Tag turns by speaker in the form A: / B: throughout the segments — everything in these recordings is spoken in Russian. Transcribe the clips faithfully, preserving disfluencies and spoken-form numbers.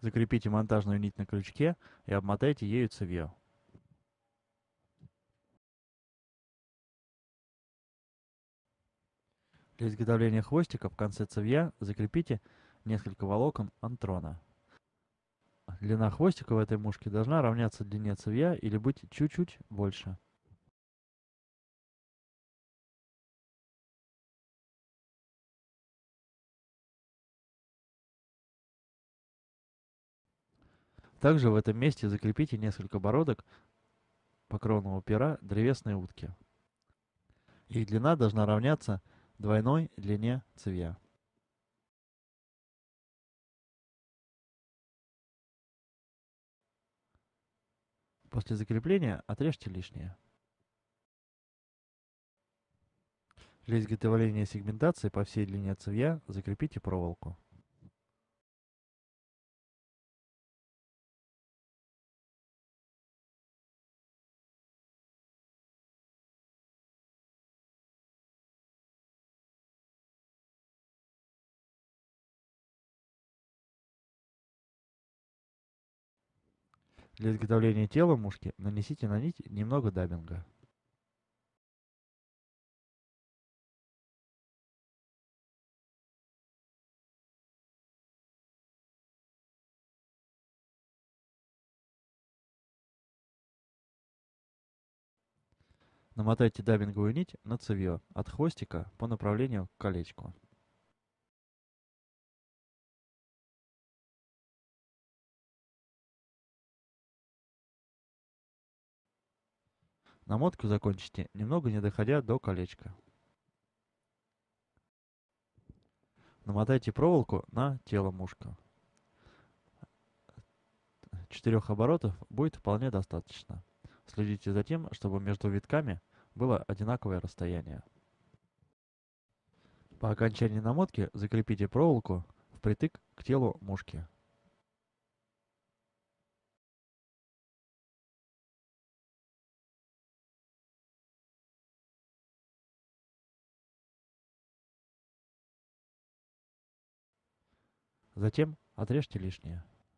A: Закрепите монтажную нить на крючке и обмотайте ею цевьё. Для изготовления хвостика в конце цевья закрепите несколько волокон антрона. Длина хвостика в этой мушке должна равняться длине цевья или быть чуть-чуть больше. Также в этом месте закрепите несколько бородок покровного пера древесной утки. Их длина должна равняться двойной длине цевья. После закрепления отрежьте лишнее. Для изготовления сегментации по всей длине цевья закрепите проволоку. Для изготовления тела мушки нанесите на нить немного даббинга. Намотайте даббинговую нить на цевьё от хвостика по направлению к колечку. Намотку закончите, немного не доходя до колечка. Намотайте проволоку на тело мушка. Четырех оборотов будет вполне достаточно. Следите за тем, чтобы между витками было одинаковое расстояние. По окончании намотки закрепите проволоку впритык к телу мушки. Затем отрежьте лишнее.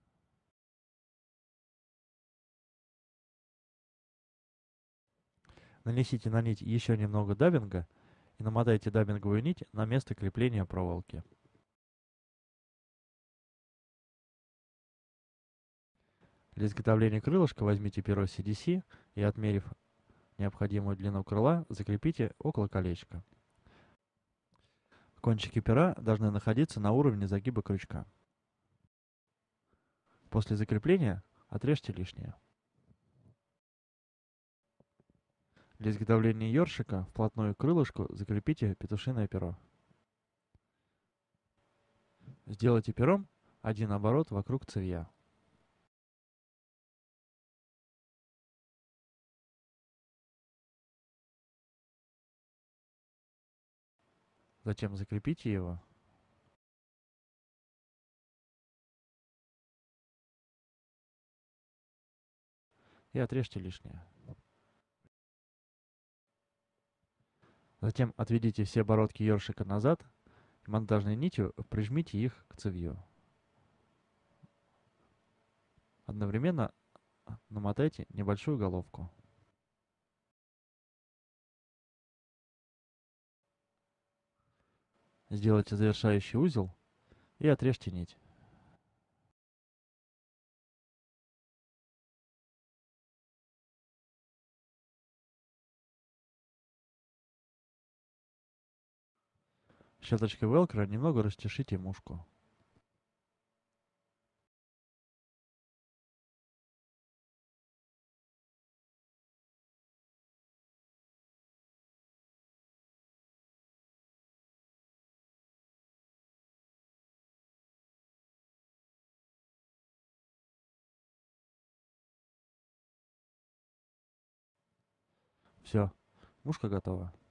A: Нанесите на нить еще немного даббинга и намотайте даббинговую нить на место крепления проволоки. Для изготовления крылышка возьмите перо си ди си и, отмерив необходимую длину крыла, закрепите около колечка. Кончики пера должны находиться на уровне загиба крючка. После закрепления отрежьте лишнее. Для изготовления ёршика вплотную к крылышку закрепите петушиное перо. Сделайте пером один оборот вокруг цевья. Затем закрепите его. И отрежьте лишнее. Затем отведите все оборотки ёршика назад и монтажной нитью прижмите их к цевью. Одновременно намотайте небольшую головку. Сделайте завершающий узел и отрежьте нить. Щеточкой велкро немного растяжите мушку. Все, мушка готова.